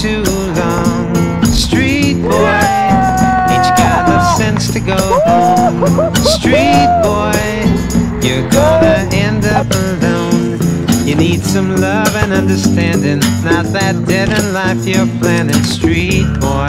too long. Street boy, ain't you got enough sense to go home? Street boy, you're gonna end up alone. You need some love and understanding, not that dead in life you're planning. Street boy,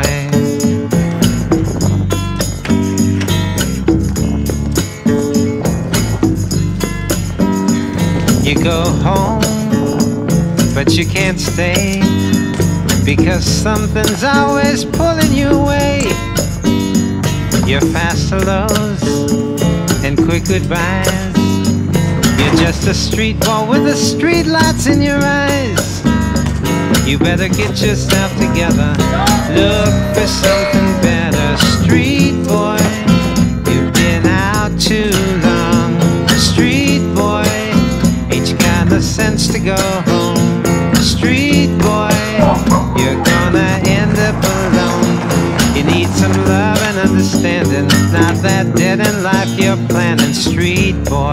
you go home, but you can't stay, because something's always pulling you away. You're fast hellos and quick goodbyes. You're just a street boy with the street lights in your eyes. You better get yourself together, look for something better. Street boy, you've been out too long. Street boy, ain't you got the sense to go home? Street boy, you're gonna end up alone. You need some love and understanding, not that dead in life you're planning. Street boy,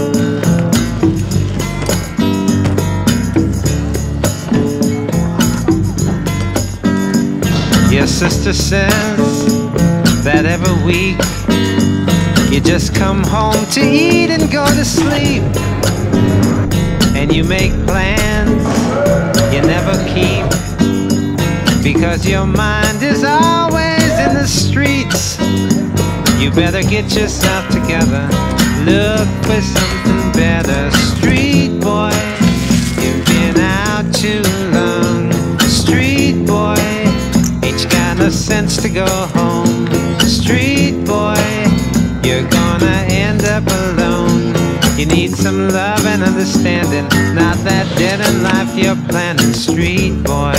your sister says that every week you just come home to eat and go to sleep, and you make plans you never keep, because your mind is always in the streets. You better get yourself together, look for something better. Street boy, you've been out too long. Street boy, ain't you got no sense to go home? Street boy, you're gonna end up alone. You need some love and understanding, not that dead in life you're planning. Street boy,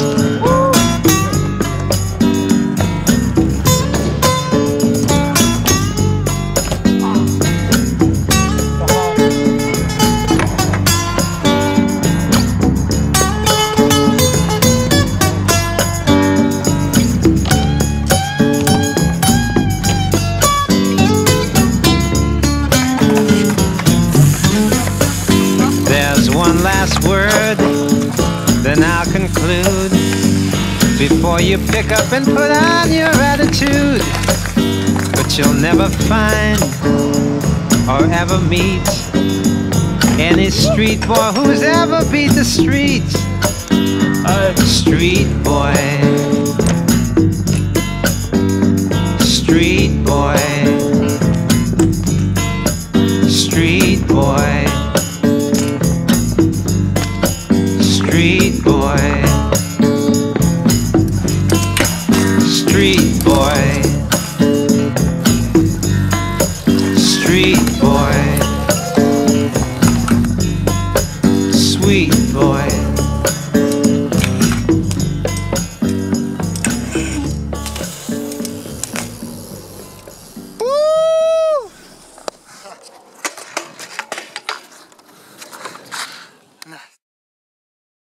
one last word, then I'll conclude, before you pick up and put on your attitude. But you'll never find or ever meet any street boy who's ever beat the streets. Street boy, street boy, street boy, street boy, street boy.